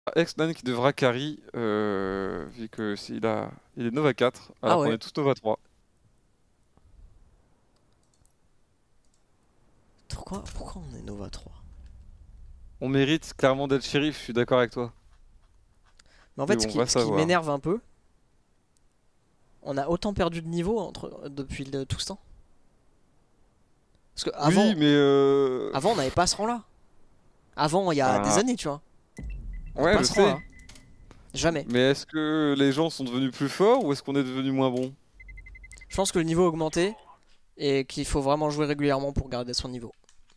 X-Man qui devra carry, vu que il est Nova 4, Ah alors qu'on ouais. est tous Nova 3. Pourquoi on est Nova 3? On mérite clairement d'être shérif, je suis d'accord avec toi. Mais en Mais fait, bon, on va ce qui savoir. m'énerve un peu, on a autant perdu de niveau depuis tout ce temps. Parce que Oui, mais avant on n'avait pas ce rang-là. Avant, il y a des bah, années, tu vois. On n'a ouais, pas je ce rang-là. sais. Jamais. Mais est-ce que les gens sont devenus plus forts ou est-ce qu'on est devenu moins bon? Je pense que le niveau a augmenté et qu'il faut vraiment jouer régulièrement pour garder son niveau.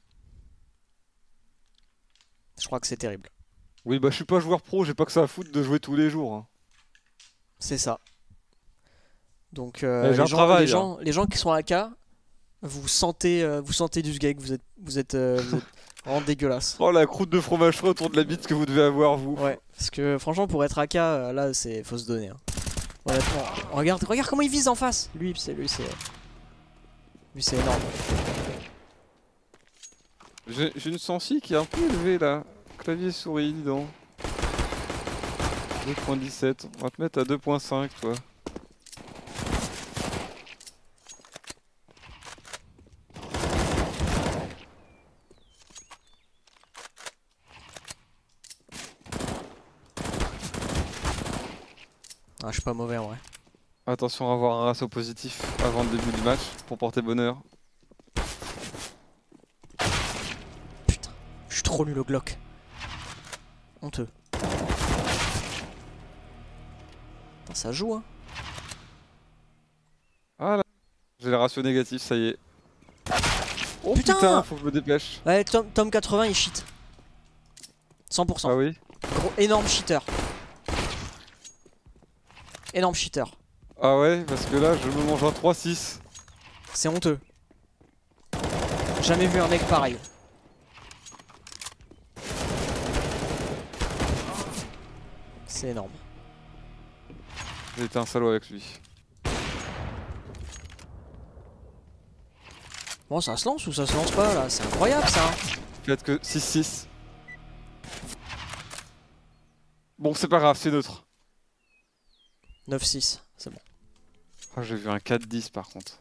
Je crois que c'est terrible. Oui, bah je suis pas joueur pro, j'ai pas que ça à foutre de jouer tous les jours, hein. C'est ça. Donc Eh, j'ai un travail là. les gens qui sont AK, vous sentez du sgeg, vous êtes vraiment dégueulasse. Oh la croûte de fromage frais autour de la bite que vous devez avoir vous. Ouais, parce que franchement pour être AK, là c'est faut se donner. Hein. Honnêtement, regarde comment il vise en face. Lui c'est énorme. J'ai une sensi qui est un peu élevée là. Clavier souris, dis donc. 2.17, on va te mettre à 2.5 toi. Ah, je suis pas mauvais en vrai. Attention à avoir un ratio positif avant le début du match pour porter bonheur. Putain, je suis trop nul au Glock. Honteux. Putain, ça joue hein. Ah là, j'ai le ratio négatif, ça y est. Oh putain, Putain. faut que je me dépêche. Ouais, Tom 80 il cheat. 100%. Ah oui? Gros, énorme cheater. Énorme cheater. Ah ouais, parce que là je me mange un 3-6. C'est honteux. Jamais vu un mec pareil. C'est énorme. J'ai été un salaud avec lui. Bon, ça se lance ou ça se lance pas là? C'est incroyable ça. Peut-être que 6-6. Bon, c'est pas grave, c'est neutre. 9-6, c'est bon. Ah, j'ai vu un 4-10 par contre.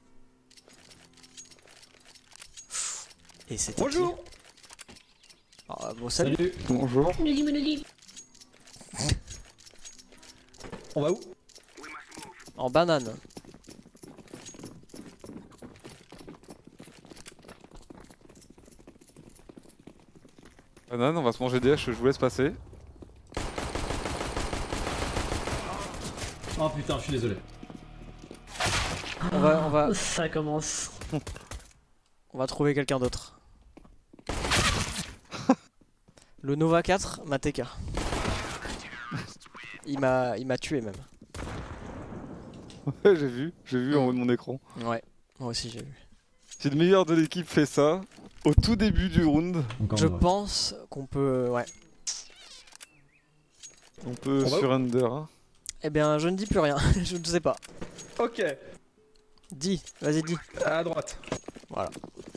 Et c'était Bonjour. Ah, bon, salut. Bonjour. On va où? En banane. Banane, on va se manger des haches, je vous laisse passer. Oh putain, je suis désolé. On va, Ça commence. on va trouver quelqu'un d'autre. Le Nova 4 m'a TK. Il m'a tué même. Ouais, j'ai vu en haut de mon écran. Ouais, moi aussi j'ai vu. Si le meilleur de l'équipe fait ça, au tout début du round, Encore Je un vrai. pense qu'on peut... Ouais. on peut On va où? surrender. Hein. Eh bien, je ne dis plus rien. Je ne sais pas. Ok, Dis, vas-y dis. à droite. Voilà.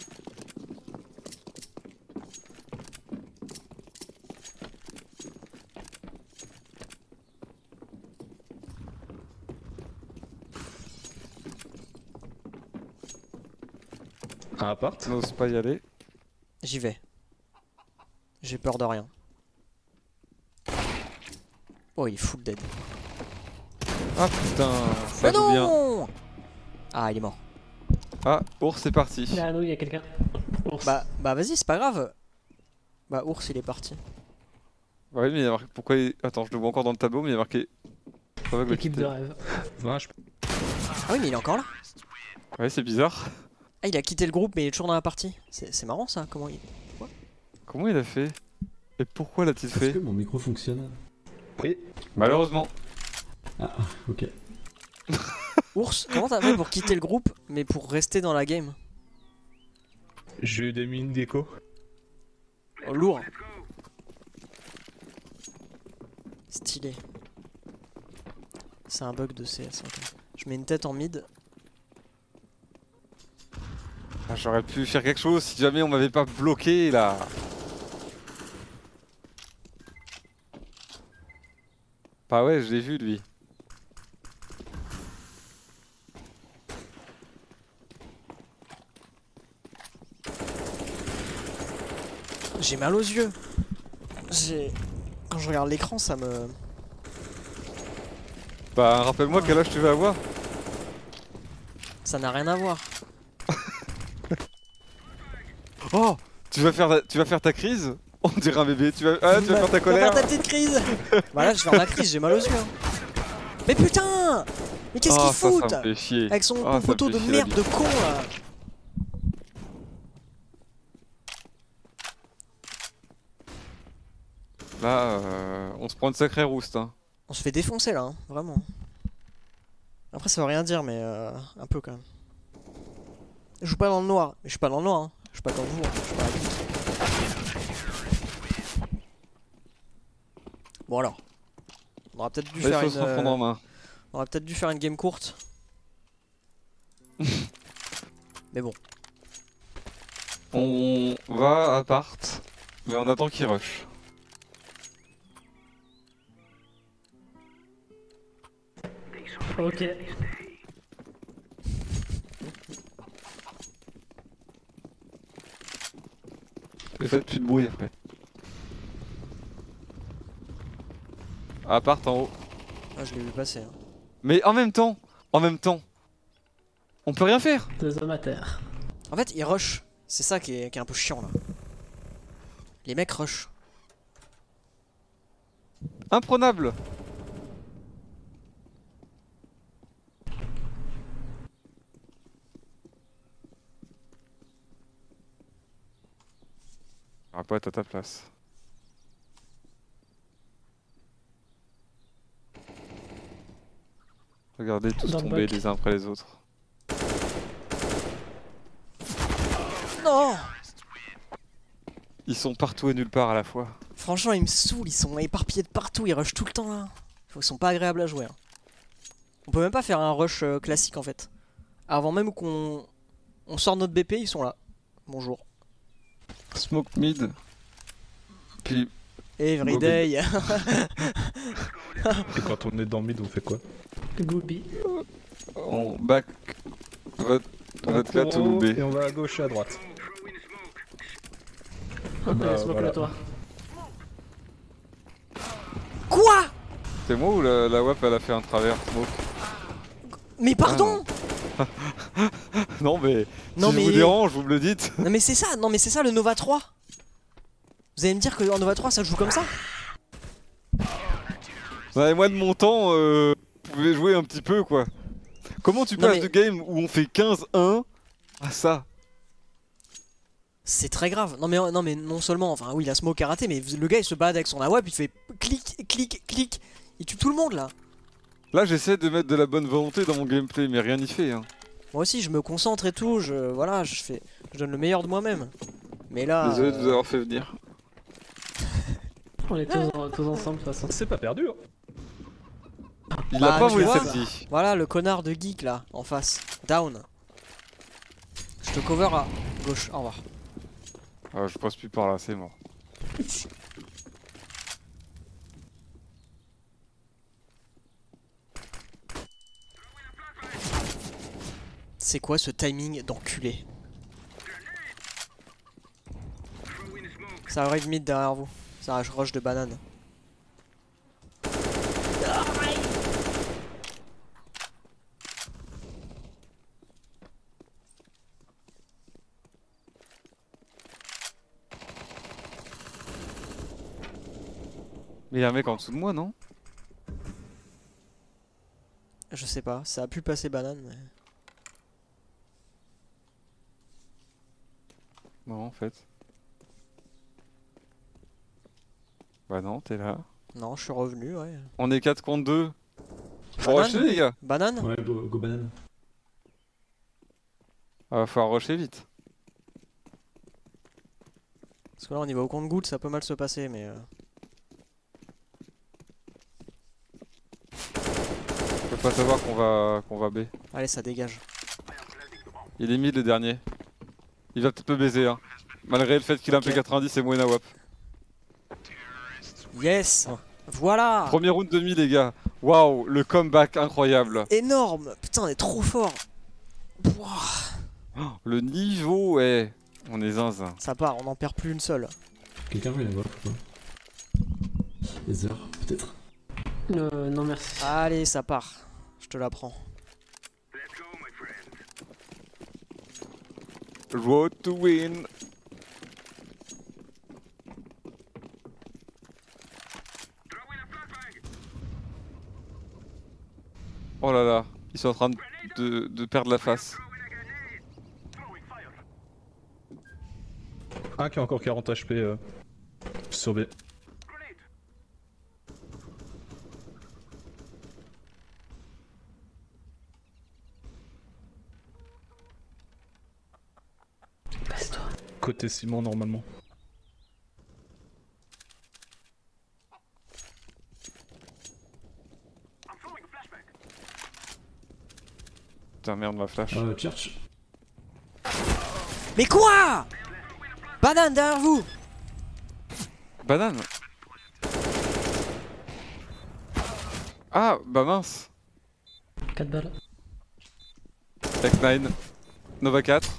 Un appart. N'ose pas y aller. J'y vais. J'ai peur de rien. Oh, il est full dead. Ah putain, ça Mais joue bien. non. Ah, il est mort. Ah, ours c'est parti. Là, nous, il y a quelqu'un. Ours. Bah vas-y, c'est pas grave. Bah, ours, il est parti. Bah oui, mais il y a marqué. Pourquoi Attends, je le vois encore dans le tableau, mais il y a marqué. Aveugle Équipe quitté. de rêve. Vache. Ah oui, mais il est encore là. Ouais, c'est bizarre. Ah, il a quitté le groupe, mais il est toujours dans la partie. C'est marrant ça, comment il... Comment il a fait? Et pourquoi l'a-t-il Est-ce fait? que mon micro fonctionne? Oui. Malheureusement. Ah, ok. Ours, comment t'as fait pour quitter le groupe, mais pour rester dans la game? J'ai eu des mines d'écho. Oh, lourd. Stylé. C'est un bug de CS. Ok. Je mets une tête en mid. Ah, j'aurais pu faire quelque chose si jamais on m'avait pas bloqué là. Bah ouais, je l'ai vu lui. J'ai mal aux yeux. Quand je regarde l'écran, ça me... Bah rappelle-moi quel âge tu vas avoir. Ça n'a rien à voir. Oh, tu vas faire ta crise. On dirait un bébé. Tu vas faire ta colère. Tu vas faire ta petite crise. Voilà, je vais faire ma crise, j'ai mal aux yeux. Hein. Mais putain! Mais qu'est-ce qu'il Ça fout me fait chier. avec son Ça me poteau fait de chier, merde la de vie. con là? Là, on se prend une sacrée rouste. Hein. On se fait défoncer là, hein, vraiment. Après ça veut rien dire mais un peu quand même. Je joue pas dans le noir, mais je suis pas dans le noir, hein. Je suis pas comme vous, hein. Je suis pas avec vous. Bon alors. On aurait peut-être dû Là, il faire faut se reprendre en main. on aurait peut-être dû faire une game courte. Mais bon. On va à appart, mais on attend qu'il rush. Ok. Mais faites plus de bruit après. Appart en haut. Ah, je l'ai vu passer. Hein. Mais en même temps, on peut rien faire. 2 hommes à terre. En fait, ils rush. C'est ça qui est un peu chiant là. Les mecs rush. Imprenable. On va pas être à ta place. Oh, Regardez tous Dans le tomber bac. les uns après les autres. Non! Ils sont partout et nulle part à la fois. Franchement, ils me saoulent. Ils sont éparpillés de partout. Ils rushent tout le temps là. Ils sont pas agréables à jouer. Hein. On peut même pas faire un rush classique en fait. Avant même qu'on sort notre BP, ils sont là. Bonjour. Smoke mid. Puis Everyday. Et quand on est dans mid, on fait quoi? Gooby. on back votre cat On ou court B. et on va à gauche et à droite. Smoke voilà. là toi. Quoi? C'est moi ou la WAP elle a fait un travers smoke? Mais pardon? Non mais Non, si je mais- vous dérange, vous me le dites. Non mais c'est ça. Non mais c'est ça le Nova 3. Vous allez me dire que en Nova 3 ça joue comme ça? Ouais, moi de mon temps, vous pouvez jouer un petit peu quoi. Comment tu Non, passes mais- de game où on fait 15-1 à ça? C'est très grave. Non mais non seulement, enfin oui, il a smoke à rater, mais le gars il se balade avec son AWP, il fait clic, clic, clic. Il tue tout le monde là. Là j'essaie de mettre de la bonne volonté dans mon gameplay, mais rien n'y fait. Hein. Moi aussi je me concentre et tout, voilà, je donne le meilleur de moi-même. Mais là. Désolé de vous avoir fait venir. On est tous ensemble de toute façon. C'est pas perdu, hein. Il Bah, a pas tu volé vois, celle-ci. Voilà le connard de geek là, en face. Down. Je te cover à gauche, au revoir. Ah, je passe plus par là, c'est mort. C'est quoi ce timing d'enculé? Ça arrive mid derrière vous. Ça rush de banane. Mais il y a un mec en dessous de moi, non? Je sais pas, ça a pu passer banane mais... Non, en fait. Bah non, t'es là. Non, je suis revenu, ouais. On est 4 contre 2. Faut Banane rusher les gars. Banane? Ouais, go banane. Ah, va falloir rusher vite. Parce que là on y va au compte-goutte, ça peut mal se passer mais... Je peux pas savoir qu'on va B. Allez, ça dégage. Il est mid le dernier. Il va peut-être me baiser hein. Malgré le fait qu'il a un Ok. P90 et moi une AWP. Yes! Voilà. Premier round demi les gars. Waouh, le comeback incroyable. Énorme. Putain, on est trop fort. Pouah. Le niveau, ouais. On est zinzin. Ça part, on n'en perd plus une seule. Quelqu'un veut la voir ou pas? Les heures, peut-être. Non merci. Allez, ça part. Je te la prends. Road to win. Oh là là, ils sont en train de perdre la face. Un qui a encore 40 HP sur B. Baisse-toi. Côté ciment normalement. Putain merde ma flash. Church. Mais quoi? Banane derrière vous. Banane. Ah bah mince. 4 balles. Tech 9. Nova 4.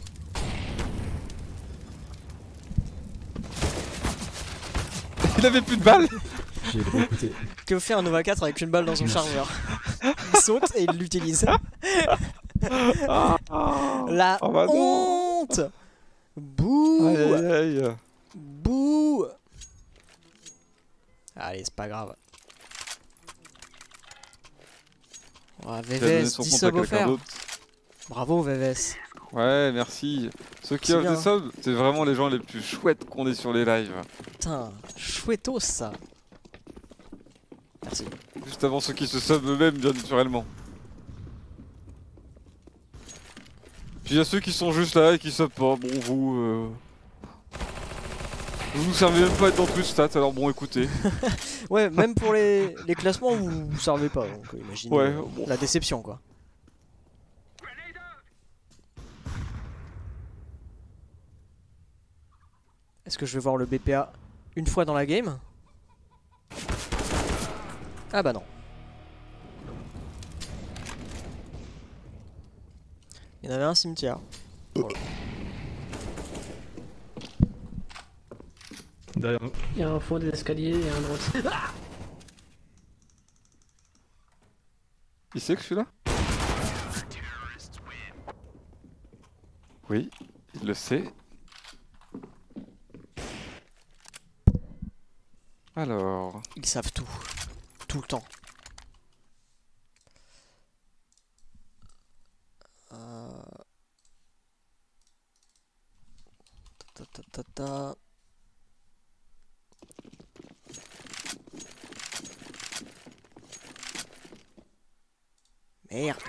Il avait plus de balles. J'ai pas écouté. Que fait un Nova 4 avec une balle dans son chargeur? Il saute et il l'utilise. La Oh bah non. honte. Bouh. Aïe aïe aïe. Bouh. Allez, c'est pas grave. Oh, Il a donné VVS, son 10 compte à subs quelqu'un offerts. d'autre. Bravo VVS. Ouais merci. Ceux qui C'est offrent des bien. subs, c'est vraiment les gens les plus chouettes qu'on ait sur les lives. Putain, chouettos ça. Merci. Juste avant ceux qui se sub eux-mêmes bien naturellement. Puis il y a ceux qui sont juste là et qui sub pas. Bon vous... Vous servez même pas à être dans Twitch stats alors bon écoutez. Ouais, même pour les classements, vous servez pas. Donc imaginez Ouais, bon. la déception quoi. Est-ce que je vais voir le BPA une fois dans la game? Ah bah non. Il y en avait un cimetière. Derrière nous. Il y a un fond des escaliers et un droite. Il sait que je suis là? Oui, il le sait. Alors... Ils savent tout. Tout le temps. Ta ta ta ta. Merde.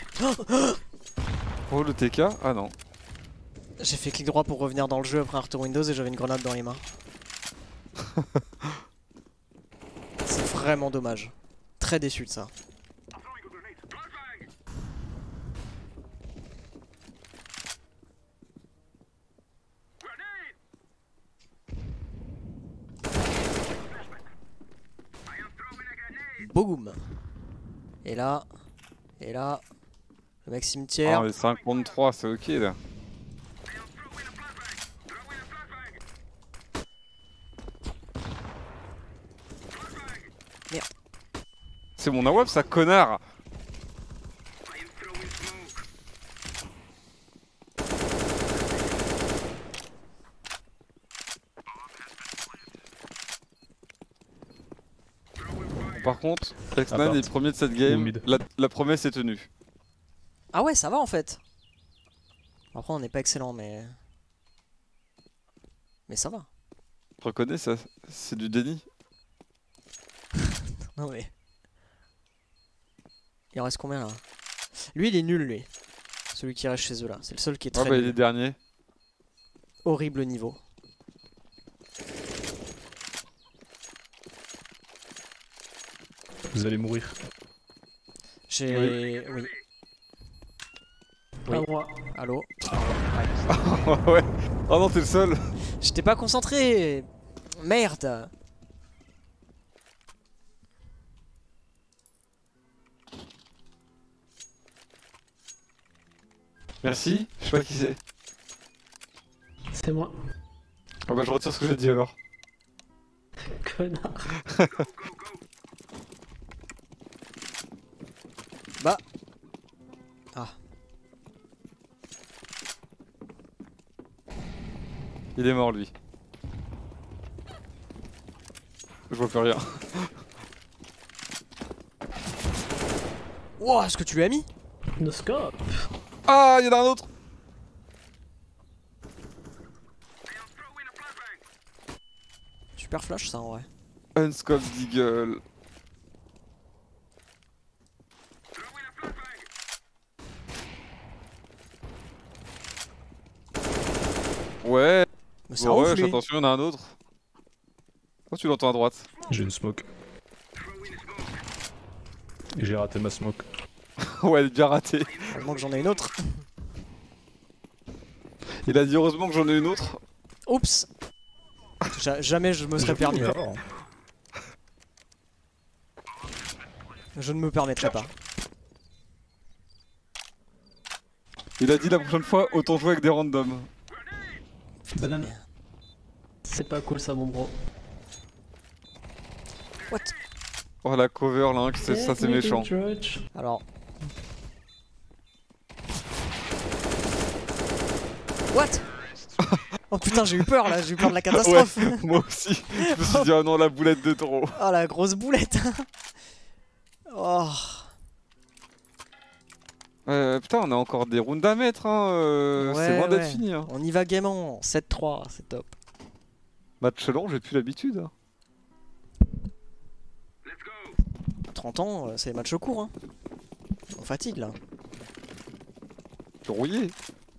Oh le TK? Ah non. J'ai fait clic droit pour revenir dans le jeu après un retour Windows et j'avais une grenade dans les mains. C'est vraiment dommage. Très déçu de ça. Boum. Et là, le mec cimetière. Ah les 53 c'est ok là. Merde. C'est mon AWP ça connard. Par contre, X9 est premier de cette game, mid. la promesse est tenue. Ah ouais, ça va en fait. Après, on n'est pas excellent, mais ça va. Je reconnais ça, c'est du déni. Non mais. Il en reste combien là? Lui, il est nul, lui. Celui qui reste chez eux là. C'est le seul qui est Ah très bah il nul. est dernier. Horrible niveau. Vous allez mourir. J'ai. Oui. Pas moi. Allô? Ouais. Oh non t'es le seul. J'étais pas concentré. Merde. Merci, je sais pas qui c'est. C'est moi. Ah bah je retire ce que j'ai dit alors. Connard. Bah. Ah. Il est mort lui. Je vois plus rien. Wow, est-ce que tu lui as mis? No scope. Ah, il y en a un autre. Super flash ça en vrai. Unscope Deagle. Ouais, Mais c'est ouais, un ouf ouais, lui. attention, il y en a un autre. Oh, tu l'entends à droite. J'ai une smoke. Et j'ai raté ma smoke. Ouais, elle est bien ratée. Heureusement que j'en ai une autre. Il a dit heureusement que j'en ai une autre. Oups. Jamais je me serais permis. D'accord. Je ne me permettrai pas. Il a dit la prochaine fois, autant jouer avec des randoms. Banane. C'est pas cool ça, mon bro. What? Oh la cover là, hein, ça c'est méchant. Alors. What? Oh putain, j'ai eu peur là, j'ai eu peur de la catastrophe. Ouais, moi aussi. Je me suis dit, oh non, la boulette de trop. Oh la grosse boulette. Oh. Putain, on a encore des rounds à mettre, hein. C'est loin d'être fini. Hein. On y va gaiement, 7-3, c'est top. Match long, j'ai plus l'habitude. Hein. 30 ans, c'est match court. Hein. On fatigue là. Je suis rouillé.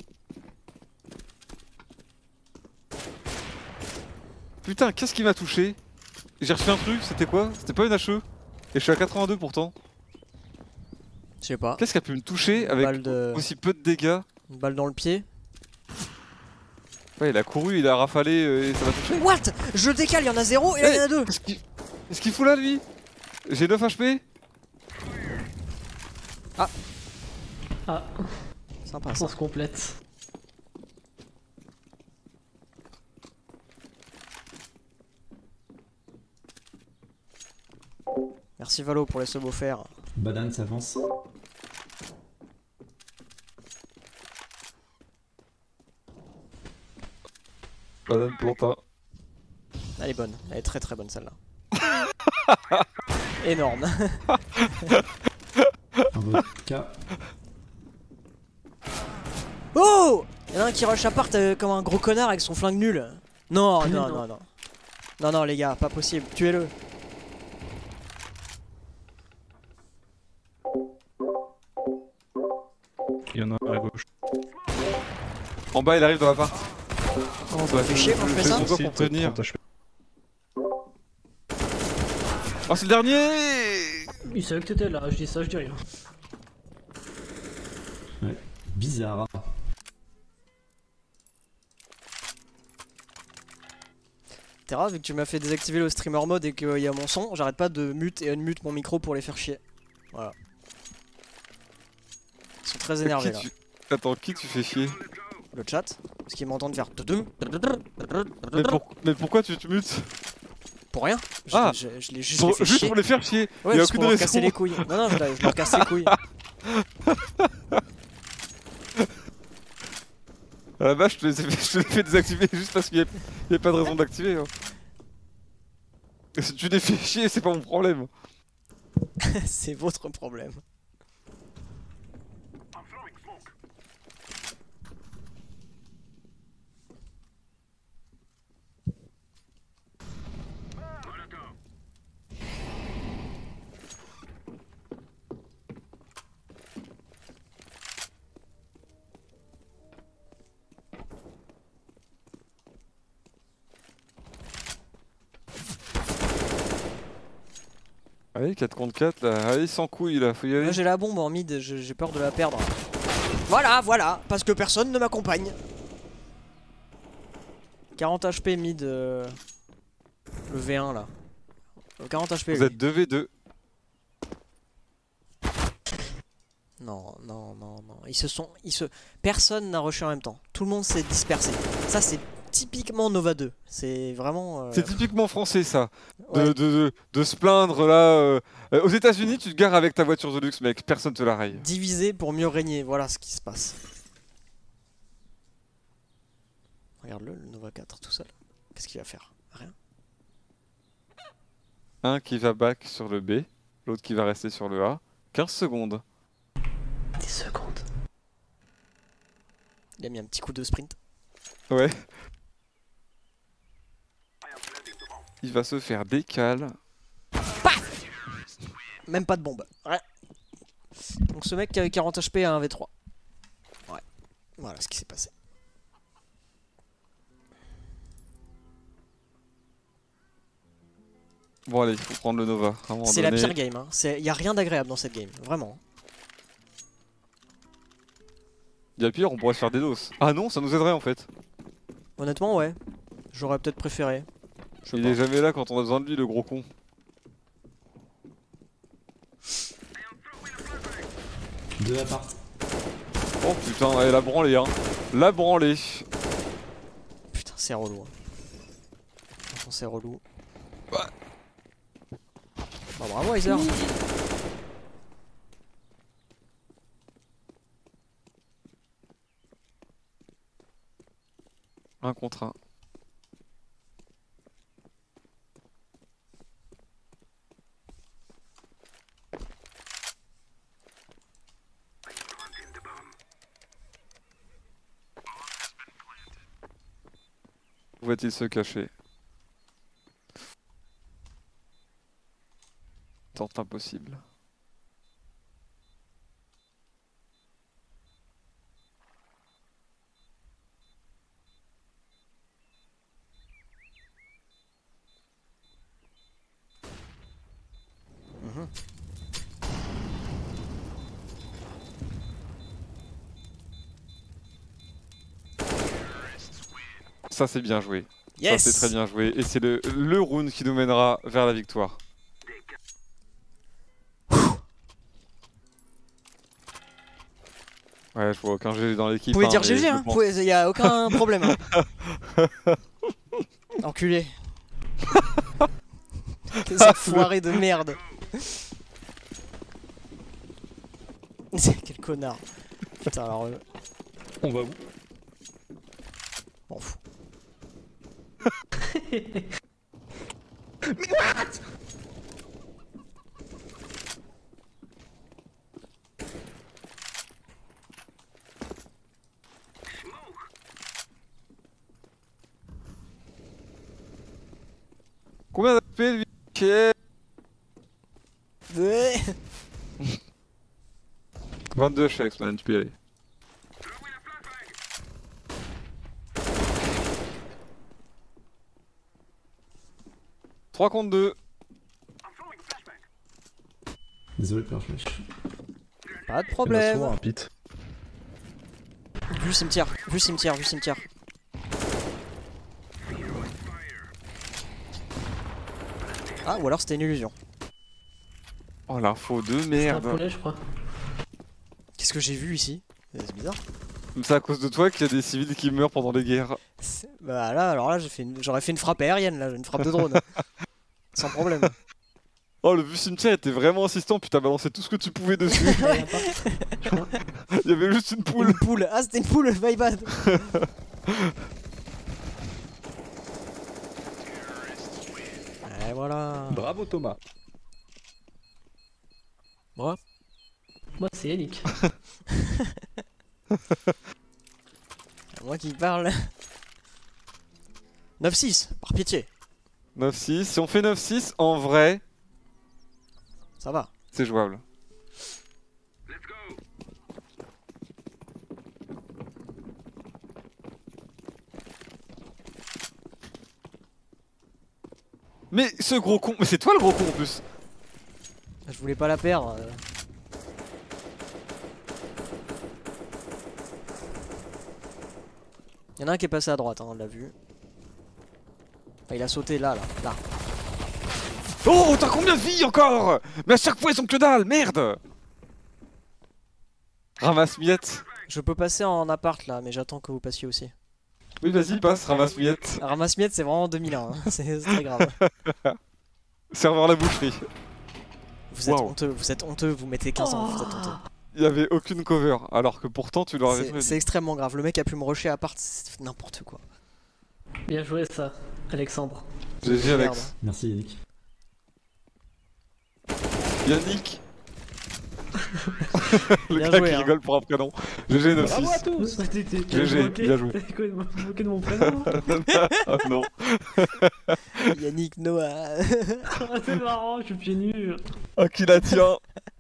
Putain, qu'est-ce qui m'a touché? J'ai reçu un truc, c'était quoi? C'était pas une HE? Et je suis à 82 pourtant. Je sais pas. Qu'est-ce qui a pu me toucher Une avec balle de... aussi peu de dégâts? Une balle dans le pied. Ouais, il a couru, il a rafalé et ça m'a touché. What? Je décale, il y en a 0 et là il y en a 2. Qu'est-ce qu'il fout là lui? J'ai 9 HP. Ah, Sympa ça. sens complète. Merci Valo pour les subs offerts. Banane s'avance. Banane plantain. Elle est bonne, elle est très très bonne celle-là. Énorme. Un vodka. Oh! Il y en a un qui rush appart comme un gros connard avec son flingue nul. Non, non, Non. non, non. Non, non, les gars, pas possible. Tuez-le. Il y en a un à gauche. En bas, il arrive dans l'appart. On se fait chier quand je fais ça. Pourquoi Si, pour tenir 30 HP. Oh, c'est le dernier! Il savait que t'étais là, je dis ça, je dis rien. Ouais. Bizarre. Terra, vu que tu m'as fait désactiver le streamer mode et qu'il y a mon son, j'arrête pas de mute et unmute mon micro pour les faire chier. Voilà. Ils sont très énervés là. Attends, qui tu fais chier? Le chat, parce qu'ils m'entendent faire Mais pourquoi tu te mutes? pour rien. Ah. Je l'ai juste fait Juste chier. pour les faire chier. Ouais, Il y a juste aucune pour leur raison. casser les couilles. Non, non, je leur casse les couilles. À la base, je te l'ai fait désactiver juste parce qu'il n'y avait pas de raison d'activer. Hein. Si tu les fais chier, c'est pas mon problème. C'est votre problème. Allez, 4 contre 4 là. Allez, sans couilles là, faut y aller. Moi j'ai la bombe en mid, j'ai peur de la perdre. Voilà, voilà, parce que personne ne m'accompagne. 40 HP mid le V1 là. 40 HP. Vous lui. êtes 2v2. Non. Personne n'a rushé en même temps. Tout le monde s'est dispersé. Ça, c'est typiquement Nova 2. C'est vraiment. C'est typiquement français ça. Ouais. De se plaindre là. Aux États-Unis, tu te gares avec ta voiture de luxe, mec. Personne te la raye. Diviser pour mieux régner. Voilà ce qui se passe. Regarde-le, le Nova 4 tout seul. Qu'est-ce qu'il va faire? Rien. Un qui va back sur le B, l'autre qui va rester sur le A. 15 secondes. 10 secondes. Il a mis un petit coup de sprint. Ouais. Il va se faire décal. Même pas de bombe. Ouais. Donc ce mec qui avait 40 HP a un V3. Ouais. Voilà ce qui s'est passé. Bon allez, il faut prendre le Nova. C'est la pire game. Hein. Y a rien d'agréable dans cette game. Vraiment. Il y a pire, on pourrait se faire des doses. Ah non, ça nous aiderait en fait. Honnêtement, ouais. J'aurais peut-être préféré. Je sais Il pas. est jamais là quand on a besoin de lui, le gros con. Deux appart. Oh putain, elle a branlé hein. La branlée. Putain, c'est relou. Hein. Franchement, c'est relou. Bah. Bah, bravo, Heiser. Un contre un. Où va-t-il se cacher? Tente impossible. Ça c'est bien joué. Yes. Ça c'est très bien joué. Et c'est le round qui nous mènera vers la victoire. Ouais, je vois aucun GG dans l'équipe. Vous pouvez dire mais GG, je hein. pense- Y a aucun problème. Hein. Enculé. Quels enfoirés de merde. Quel connard. Putain, alors. On va où? M'en fous. Combien d'AP lui? Ok. Ouais. 22 chèques, man, tu peux y aller. Trois contre 2. Désolé, père, je Pas de Il y en a problème. souvent un pit. Vu cimetière, vu cimetière, vu cimetière. Ah, ou alors c'était une illusion. Oh l'info de C'est un merde. poulet, je crois. Qu'est-ce que j'ai vu ici? C'est bizarre. C'est à cause de toi qu'il y a des civils qui meurent pendant les guerres. Bah là, alors là, j'aurais fait une frappe aérienne, là, une frappe de drone. Sans problème. Oh le vue cimetière était vraiment insistant, puis t'as balancé tout ce que tu pouvais dessus. Il y a pas, je crois. Il y avait juste une poule. Une poule. Ah, c'était une poule, my bad. Et voilà. Bravo Thomas. Moi, Moi, c'est Yannick. moi qui parle. 9-6, par pitié. 9-6. Si on fait 9-6, en vrai, Ça va. c'est jouable. Mais ce gros con, mais c'est toi le gros con en plus. Je voulais pas la perdre. Il y en a un qui est passé à droite, hein, on l'a vu. Enfin, il a sauté là. Oh, t'as combien de vies encore? Mais à chaque fois ils sont que dalle, merde. Ramasse miette. Je peux passer en appart là, mais j'attends que vous passiez aussi. Oui, vas-y, passe, ramasse miette. Ramasse miette, c'est vraiment 2001, hein. C'est très grave. Serveur la boucherie. Waouh. Vous êtes honteux, vous mettez 15 ans, vous êtes honteux. Il y avait aucune cover, alors que pourtant tu l'aurais C'est fait. extrêmement grave, le mec a pu me rusher à part, c'est n'importe quoi. Bien joué ça, Alexandre. GG Merde. Alex. Merci Yannick. Yannick. Le Bien gars joué, qui hein. rigole pour un prénom. GG Bravo à 96. tous. GG, bien joué. T'as quoi, moqué de mon prénom? Oh non. Yannick Noah. Ah, c'est marrant, je suis pieds nus. Oh qui la tient.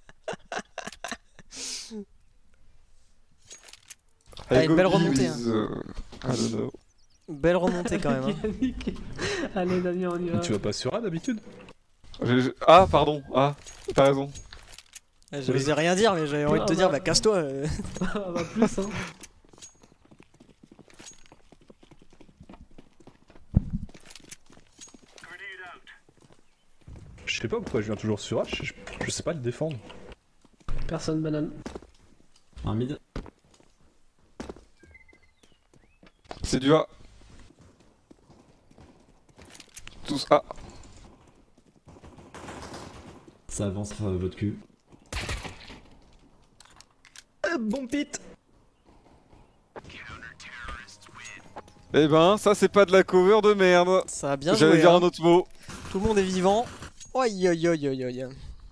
Ah, une belle Gobi remontée, with, I don't know. Belle remontée quand même. Hein. Yannick. Allez Damien, on y va. Tu vas pas sur A d'habitude? Ah pardon, ah, t'as raison. Je n'osais rien dire, mais j'avais envie de te dire, bah casse-toi. Ah bah plus hein. Je sais pas pourquoi je viens toujours sur H, je sais pas le défendre. Personne banane. Un mid. C'est du A. Tous A. Ça avance votre cul. Bon pit. Eh ben, ça c'est pas de la cover de merde. Ça a bien J'allais joué. dire Hein. un autre mot. Tout le monde est vivant. Oi oi oi oi oi.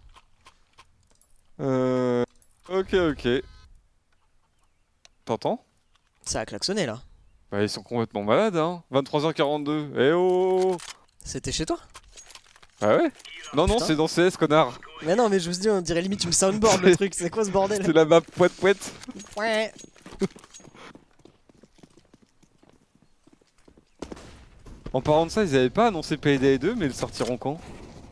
Ok. T'entends? Ça a klaxonné là. Bah ils sont complètement malades hein. 23h42. Eh oh. C'était chez toi? Ah ouais? Non, Putain. c'est dans CS, connard. Mais non, mais je vous dis, on dirait limite une soundboard le truc. C'est quoi ce bordel? C'est la map poète. Ouais. En parlant de ça, ils avaient pas annoncé Payday 2, mais ils le sortiront quand?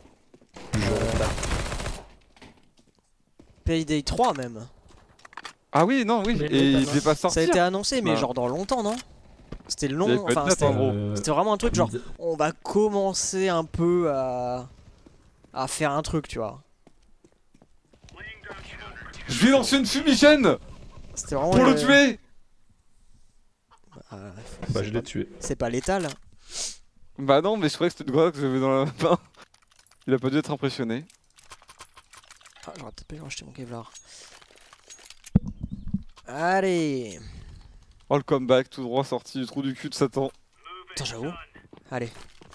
Payday 3 même. Ah oui, non, oui. Mais Et non, il devait pas Ça a sortir. été annoncé, mais Ah. genre dans longtemps, non? C'était Il y avait long. pas de Enfin, date, c'était en gros. c'était vraiment un truc genre, mid. on va commencer un peu à faire un truc, tu vois. Je vais lancer une fumigène C'était vraiment. pour le tuer. Ah, Bah je l'ai tué. c'est pas létal. Bah non, mais je croyais que c'était une grenade que j'avais dans la main. Il a pas dû être impressionné. Ah, j'aurais peut-être pas dû racheter mon Kevlar. Allez. Oh le comeback, tout droit sorti du trou du cul de Satan. Putain, j'avoue. Allez.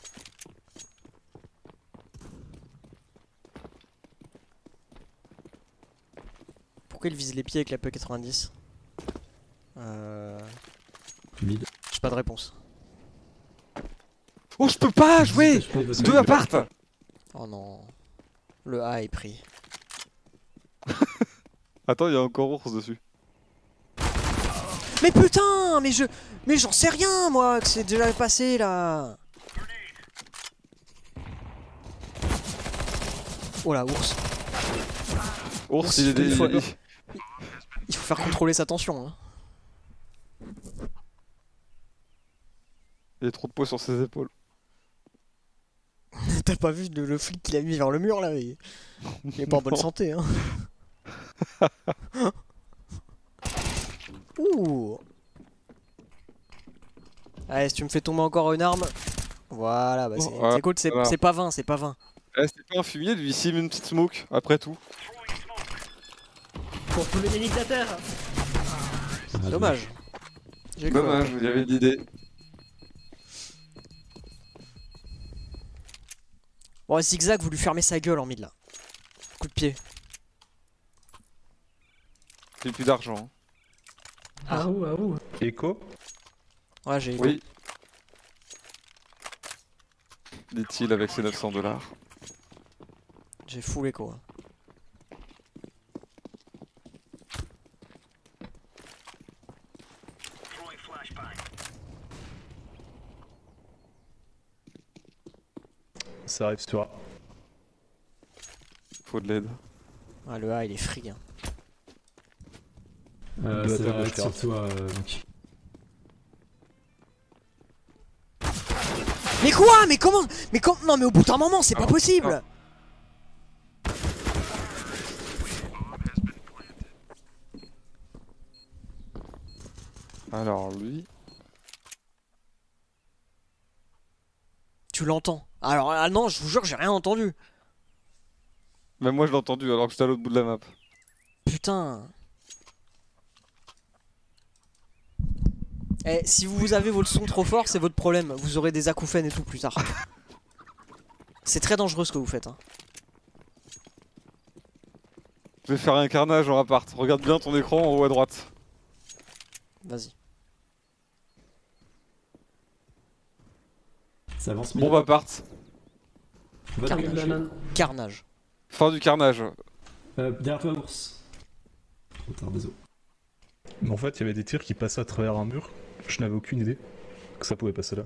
Pourquoi il vise les pieds avec la P90? Mid. J'ai pas de réponse. Oh, je peux pas jouer. Deux Deux appart. Oh non. Le A est pris. Attends, il y a encore ours dessus. Mais putain, mais j'en sais rien moi que c'est déjà passé là. Oh la ours. Ours, il est il faut- il- Il faut faire contrôler sa tension. Hein. il y a trop de poids sur ses épaules. T'as pas vu le flic qu'il a mis vers le mur là? Il est pas en bonne Non. santé. Hein. Ouh. Allez, si tu me fais tomber encore une arme. Voilà, bah c'est Ouais, cool, voilà. c'est pas 20, c'est pas 20. Eh, c'est pas un fumier, lui, ici, une petite smoke, après tout. Pour tous les dictateurs. Dommage. J'ai cru. Dommage, il y avait de l'idée. Bon, Zigzag, vous lui fermez sa gueule en mid là. Coup de pied. J'ai plus d'argent. Hein. Ah ouh, ah ouh. Echo. Ouais, j'ai. Oui. Dit-il avec ses 900$. J'ai full écho. Hein. Ça arrive sur A. Faut de l'aide. Ah, le A il est free. Hein. Deux C'est attaques de sur carte. toi, donc. Mais quoi? Mais comment? Non, mais au bout d'un moment, c'est pas possible! Alors lui... Tu l'entends. Alors ah non, je vous jure, j'ai rien entendu. Même moi je l'ai entendu alors que j'étais à l'autre bout de la map. Putain. Eh, si vous avez votre son trop fort, c'est votre problème. Vous aurez des acouphènes et tout plus tard. C'est très dangereux ce que vous faites. Hein. Je vais faire un carnage en appart. Regarde bien ton écran en haut à droite. Vas-y. Ça avance Bombe appart. Va Carnage. dégager. Banane. Carnage. Fin du carnage. Derrière toi, ours. Trop tard, désolé. Mais en fait, il y avait des tirs qui passaient à travers un mur. Je n'avais aucune idée que ça pouvait passer là.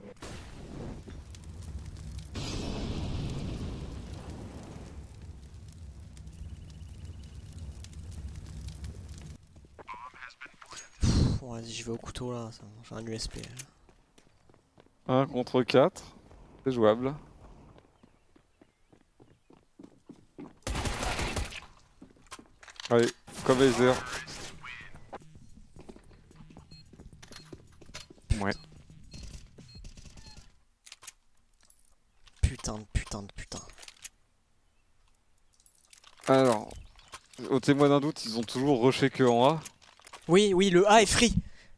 Bon, vas-y, je vais au couteau là. J'ai un USP. 1 contre 4. C'est jouable. Allez, comme laser. Ouais. Putain de putain de putain. Alors, au témoin d'un doute, ils ont toujours rushé que en A. Oui, oui, le A est free.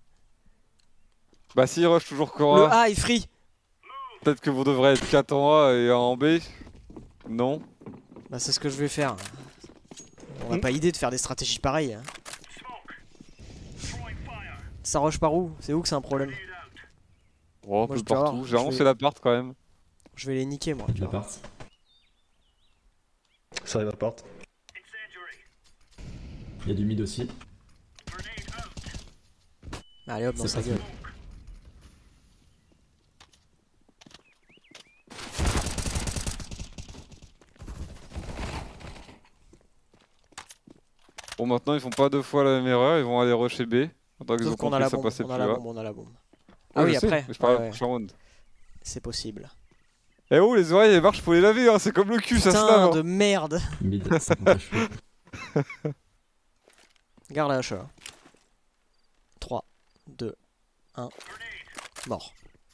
Bah s'ils rushent toujours qu'en Le A, A est free. peut-être que vous devrez être 4 en A et 1 en B. Non. Bah c'est ce que je vais faire. On n'a pas idée de faire des stratégies pareilles. Hein. Ça rush par où? C'est où que c'est un problème? Oh, un Moi, peu je peux avoir, partout. je Généralement vais- c'est l'appart quand même. Je vais les niquer moi. De l'appart. Ça arrive à part. Il y a du mid aussi. Allez hop dans Ça sa passe gueule. bien. Bon maintenant ils font pas deux fois la même erreur, ils vont aller rusher B. Tant qu'ils Sauf ont qu'on a compris la que ça bombe, passait on plus a la là. bombe, on a la bombe. Ouais, Ah oui je sais, après. mais je parle Ouais, au prochain round. c'est possible. Eh oh les oreilles elles marchent, faut les laver hein, c'est comme le cul ça se lave. Putain de Hein. merde. Mid, 50 HP. Garde la hache là. 3, 2, 1. Mort.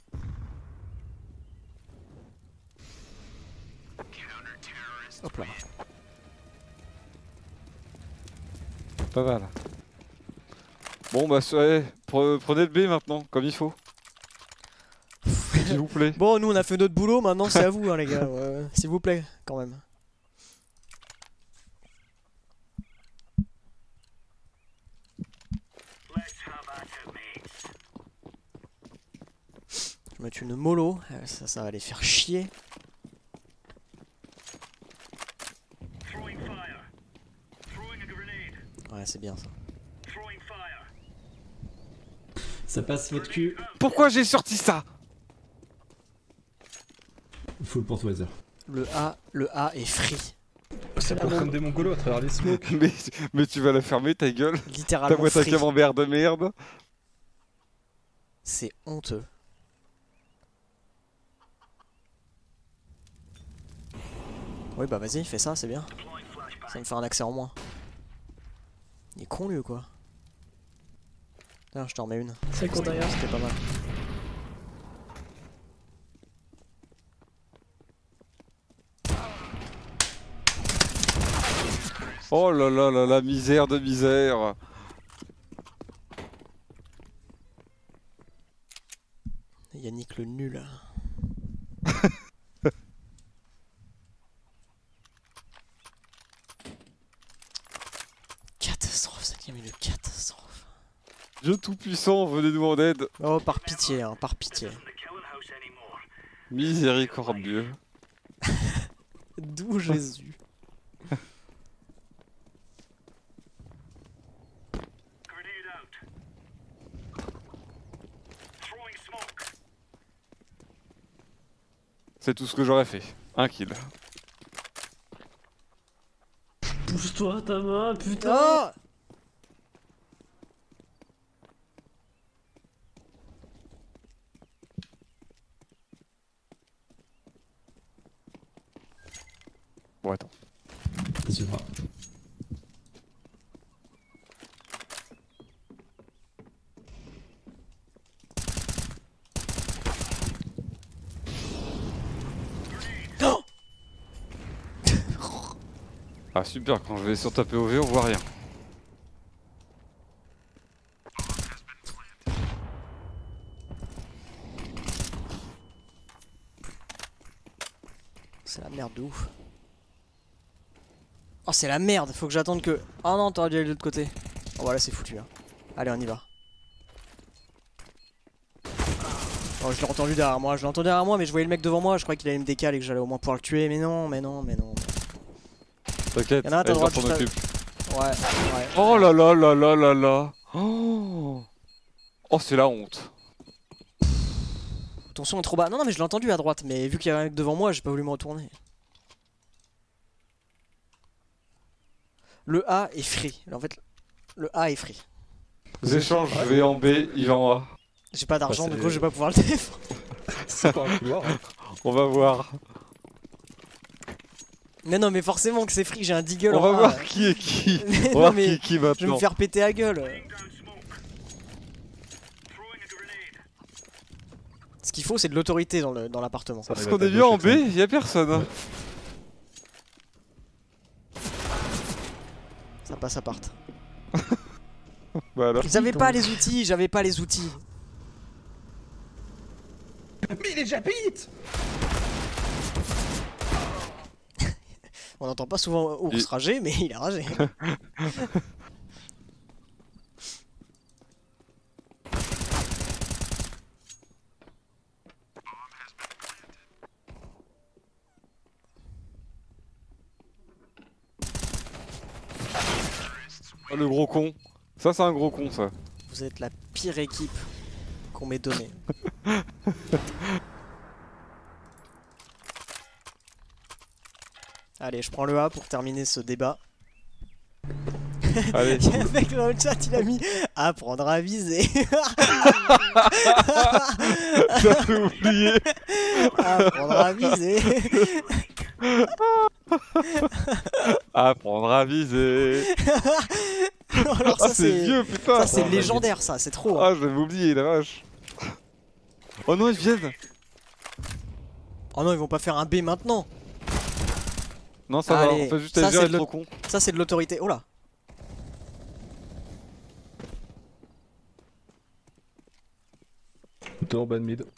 Hop là. Pas mal. Bon bah ouais, prenez le B maintenant, comme il faut. S'il vous plaît. Bon, nous on a fait notre boulot, maintenant c'est à vous hein, les gars. Ouais, s'il vous plaît, quand même. Je vais mettre une mollo, ça va les faire chier. Ouais, c'est bien ça. Ça passe votre cul. Pourquoi j'ai sorti ça? Full pour toi, Weather. Le A est free. Ça court comme des mongolos à travers les smokes. mais tu vas la fermer ta gueule. Ta Littéralement boîte à free. camembert de merde. C'est honteux. Oui bah vas-y, fais ça, c'est bien. Ça me fait un accès en moins. Il est con lui ou quoi? Tiens, je t'en remets une. C'est con derrière. C'était pas mal. Oh là là là là, misère de misère. Yannick le nul. Catastrophe, 5ème minute, catastrophe. Dieu tout-puissant, venez-nous en aide. Oh, par pitié, hein, par pitié. Miséricordieux. D'où Jésus? C'est tout ce que j'aurais fait. Un kill. Pousse-toi ta main, putain. Oh! Bon attends. Les yeux bras. Ah super, quand je vais sur ta POV on voit rien. C'est la merde de ouf. Oh c'est la merde, faut que j'attende que... Oh non, t'aurais dû aller de l'autre côté. Oh voilà, c'est foutu hein. Allez, on y va. Oh, je l'ai entendu derrière moi, mais je voyais le mec devant moi, je croyais qu'il allait me décaler et que j'allais au moins pouvoir le tuer, mais non, mais non, mais non. T'inquiète, Y'en a un à ta allez, droite, je t'en juste à- occupe. Ouais, ouais. Oh là là là là là là. Oh, oh c'est la honte. Ton son est trop bas. Non, non, mais je l'ai entendu à droite, mais vu qu'il y avait un mec devant moi, j'ai pas voulu me retourner. Le A est free. En fait, le A est free. Les échanges, je vais en B, il va en A. J'ai pas d'argent, Bah, du c'est- coup, je vais pas pouvoir le défendre. C'est pas un couloir. Hein. On va voir. Mais non, mais forcément que c'est free, j'ai un deagle On en va A. voir qui est qui. Mais On va non, voir mais qui je vais me maintenant. faire péter la gueule. Ce qu'il faut, c'est de l'autorité dans l'appartement. Ça Parce arrive qu'on à est ta bien en gauche, B, Alexandre. y a personne. Hein. Ça passe à part. Bah alors. J'avais pas les outils, j'avais pas les outils. Mais il est déjà pite. On n'entend pas souvent Ours rager, mais il a ragé. Oh, le gros con. Ça c'est un gros con ça. Vous êtes la pire équipe qu'on m'ait donnée. Allez, je prends le A pour terminer ce débat. Allez. Il y a un mec dans le chat, il a mis apprendre à viser. J'avais oublié. Apprendre à viser. Apprendre à viser. Alors Ah ça c'est vieux putain. ça c'est Oh, légendaire ça, c'est trop. Hein. Ah j'avais oublié la vache. Oh non ils viennent. Oh non, ils vont pas faire un B maintenant. Non ça va, Allez, on fait juste ça, agir c'est être de trop con. Ça c'est de l'autorité. Oh là. Deux en bas de mid.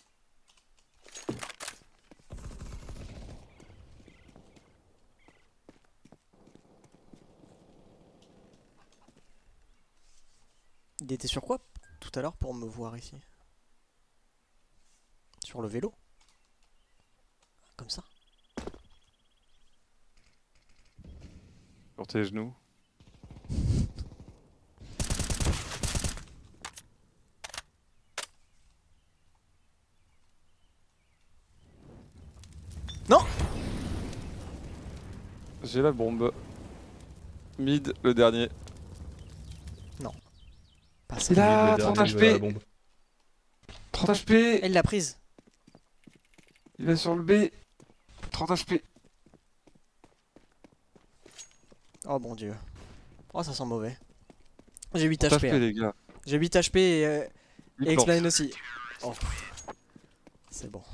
Il était sur quoi tout à l'heure pour me voir ici? Sur le vélo? Comme ça? Sur tes genoux. Non! J'ai la bombe. Mid, le dernier. Pas ça. Il a Le 30 dernier, il va à la HP. bombe. 30 HP. Elle l'a prise. Il va sur le B. 30 HP. Oh mon dieu. Oh ça sent mauvais. J'ai 8 30 HP. HP hein. les gars. J'ai 8 HP et Il plante. Explain aussi. Oh. C'est bon.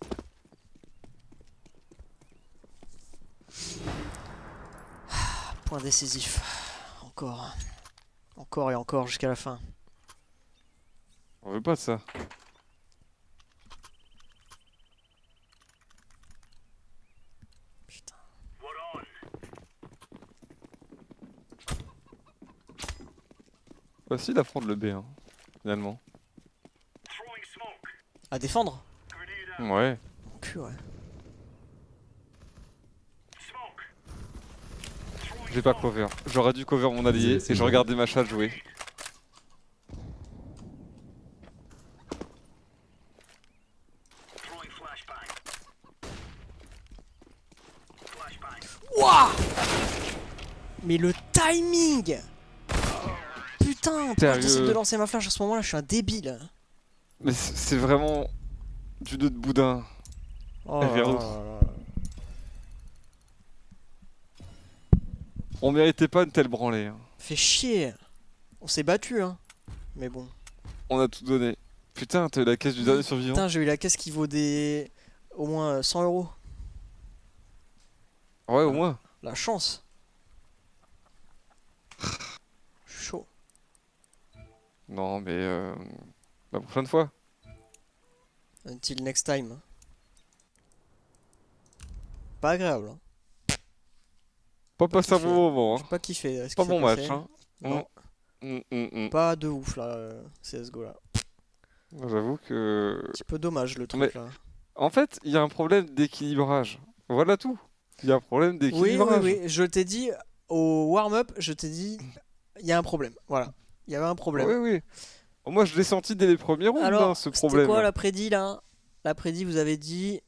Ah, point décisif. Encore. Encore et encore jusqu'à la fin. On veut pas de ça. Putain. Facile à prendre le B hein, finalement. À défendre? Ouais. Mon cul, ouais. J'ai pas cover. J'aurais dû cover mon allié C'est et je bon. regardais ma chatte jouer. Wouah! Mais le timing! Putain, pourquoi je Sérieux. décide de lancer ma flash à ce moment-là? Je suis un débile. Mais c'est vraiment du dos de boudin. Oh Elle vient là où là là là. On méritait pas une telle branlée. Hein. Fait chier. On s'est battu, hein. Mais bon. On a tout donné. Putain, t'as eu la caisse du dernier survivant. Putain, j'ai eu la caisse qui vaut des... au moins 100 €. Ouais, au moins. La chance. Non, mais la prochaine fois. Until next time. Pas agréable. Hein. Pas passé un kiffé. bon moment. J'ai Hein. pas kiffé. Ce Pas qui s'est bon match. passé. Hein. Non, Mm. pas de ouf là, CSGO là. J'avoue que. Un petit peu dommage le truc Mais- là. En fait, il y a un problème d'équilibrage. Voilà tout. Il y a un problème Oui, d'équilibrage. oui, oui. Je t'ai dit au warm-up, je t'ai dit, il y a un problème. Voilà. Il y avait un problème. Oui, oui. Moi, je l'ai senti dès les premiers rounds, Alors, hein, ce c'était problème. quoi la prédit là? La prédit, vous avez dit.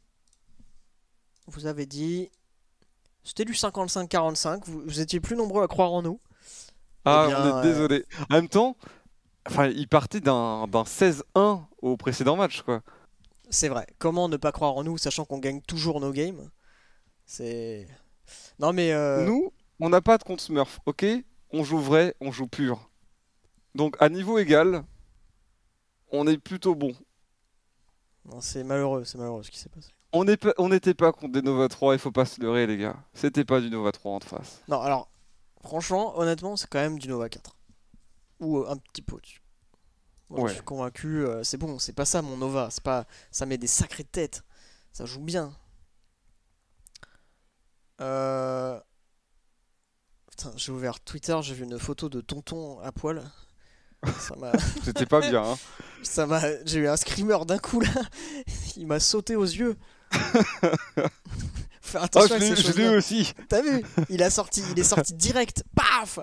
C'était du 55-45. Vous étiez plus nombreux à croire en nous. Ah, Eh bien, on est désolé. En même temps, enfin, il partait d'un 16-1 au précédent match, quoi. C'est vrai. Comment ne pas croire en nous, sachant qu'on gagne toujours nos games? C'est. Non mais. Nous, on n'a pas de compte Smurf, ok? On joue vrai, on joue pur. Donc, à niveau égal, on est plutôt bon. Non, c'est malheureux ce qui s'est passé. On n'était pas contre des Nova 3, il faut pas se leurrer, les gars. C'était pas du Nova 3 en face. Non, alors, franchement, honnêtement, c'est quand même du Nova 4. Ou un petit peu au-dessus. Moi, Ouais. je suis convaincu, c'est bon, c'est pas ça mon Nova. C'est pas... Ça met des sacrées têtes. Ça joue bien. Putain, j'ai ouvert Twitter, j'ai vu une photo de tonton à poil. Ça m'a. C'était pas bien, hein. J'ai eu un screamer d'un coup là. Il m'a sauté aux yeux. Faut faire Ah, attention avec ces je l'ai choses-là. eu aussi. T'as vu? Il est sorti direct. Paf!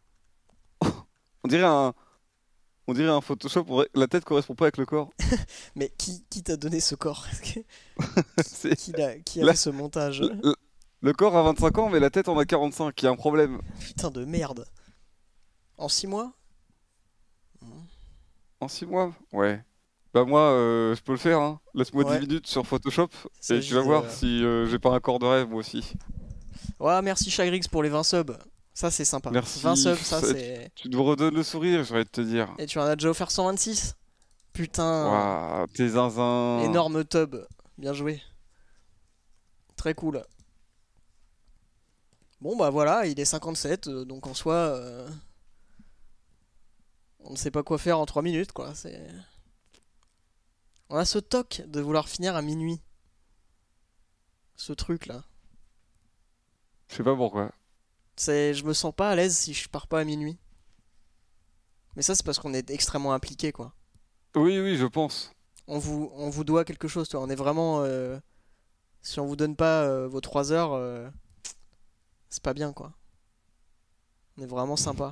On dirait un Photoshop, la tête correspond pas avec le corps. Mais qui t'a donné ce corps? C'est- Qui a Là- fait ce montage? le corps a 25 ans, mais la tête en a 45, il y a un problème. Putain de merde. En 6 mois? En 6 mois? Ouais. Bah moi, je peux le faire, hein. Laisse-moi Ouais. 10 minutes sur Photoshop, Ça, et tu vas j'ai, voir si j'ai pas un corps de rêve, moi aussi. Ouais, merci Chagrix pour les 20 subs. Ça c'est sympa. Merci. 20 subs, ça Ça- c'est. Tu nous redonnes le sourire, j'aurais de te dire. Et tu en as déjà offert 126? Putain. Waouh, tes zinzins. Énorme tub. Bien joué. Très cool. Bon bah voilà, il est 57, donc en soi, on ne sait pas quoi faire en 3 minutes quoi. On a ce toc de vouloir finir à minuit. Ce truc là. Je sais pas pourquoi. Je me sens pas à l'aise si je pars pas à minuit. Mais ça c'est parce qu'on est extrêmement impliqué quoi. Oui, oui, je pense. On vous doit quelque chose, toi. On est vraiment. Si on vous donne pas vos 3 heures, c'est pas bien quoi. On est vraiment sympa.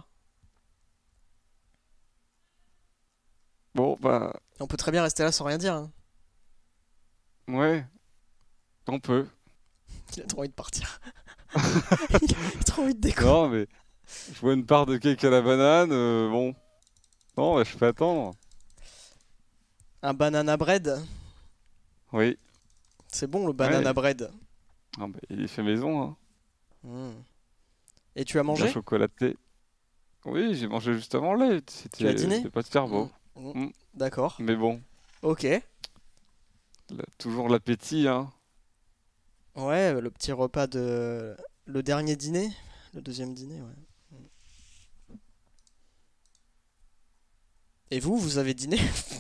Bon, bah, Et on peut très bien rester là sans rien dire. Hein. ouais. On peut. Il a trop envie de partir. Il a trop envie de décoller. Non, mais je vois une part de cake à la banane, bon. Non, bah, je peux attendre. Un banana bread. Oui. C'est bon le banana Ouais. bread. Ah, bah, il est fait maison, hein. Mm. Et tu as Bien mangé? chocolaté. Oui, j'ai mangé juste avant le lait. Tu as dîné? C'était pas super beau. Mm. D'accord. Mais bon, Ok. toujours l'appétit, hein. Ouais, le petit repas de. Le dernier dîner. Le deuxième dîner, ouais. Et vous avez dîné?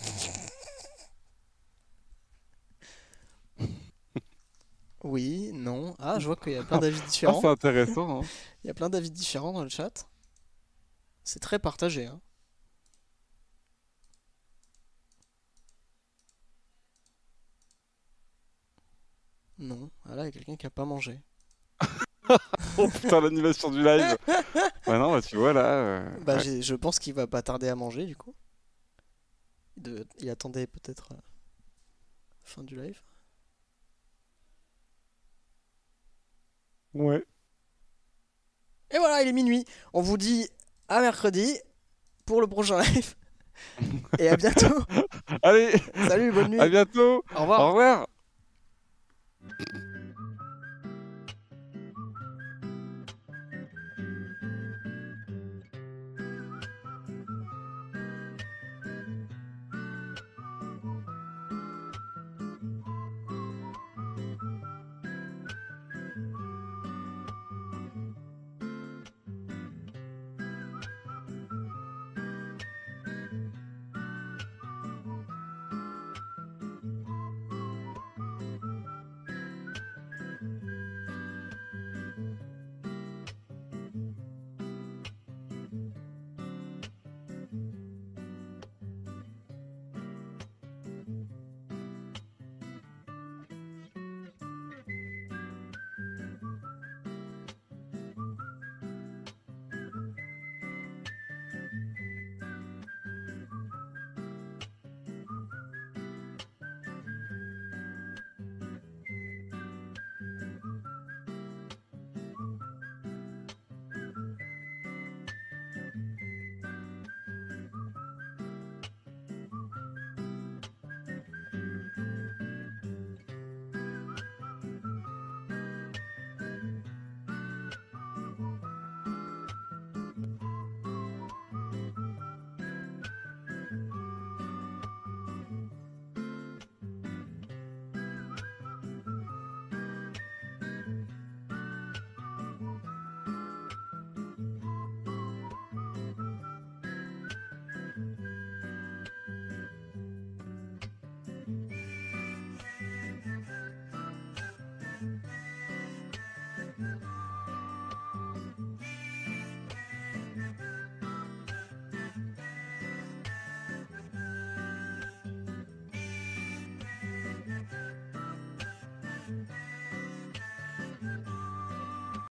Oui, non. Ah, je vois qu'il y a plein d'avis Ah, différents. c'est intéressant, hein. Il y a plein d'avis différents dans le chat. C'est très partagé, hein. Non. Ah là, il y a quelqu'un qui a pas mangé. Oh putain, l'animation du live. Ouais, non, bah tu vois là. Bah, Ouais. je pense qu'il va pas tarder à manger, du coup. Il attendait peut-être fin du live. Ouais. Et voilà, il est minuit. On vous dit à mercredi pour le prochain live. Et à bientôt. Allez, Salut, bonne nuit. à bientôt. Au revoir. Au revoir.